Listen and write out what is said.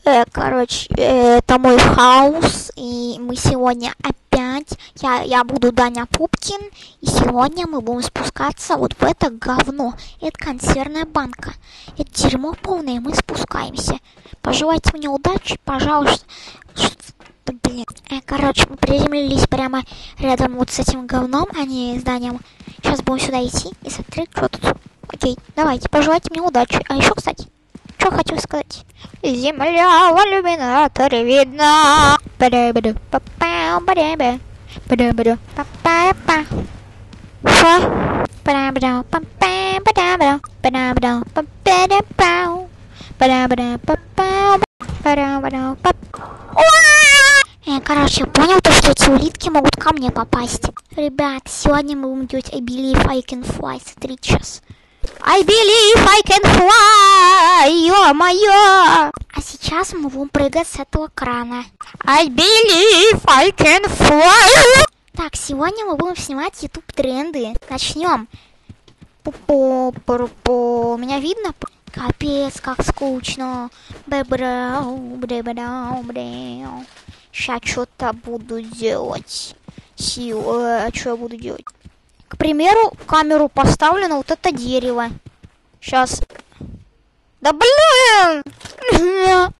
Короче, это мой хаус, и мы сегодня опять, я буду Даня Пупкин, и сегодня мы будем спускаться вот в это говно. Это консервная банка, это дерьмо полное, и мы спускаемся. Пожелайте мне удачи, пожалуйста. Блин. Короче, мы приземлились прямо рядом вот с этим говном, а не зданием. Сейчас будем сюда идти и смотреть, что тут. Окей, давайте, пожелайте мне удачи. А еще, кстати, что хочу сказать. Земля в иллюминаторе видна. Короче, понял то, что эти улитки могут ко мне попасть. Ребят, сегодня мы будем делать I believe I can fly. Смотрите сейчас. I believe I can fly, ё-моё! А сейчас мы будем прыгать с этого крана. I believe I can fly. Так, сегодня мы будем снимать YouTube тренды. Начнем. Меня видно? Капец, как скучно. Сейчас что-то буду делать. Что я буду делать? К примеру, камеру поставлю на вот это дерево. Сейчас. Да блин!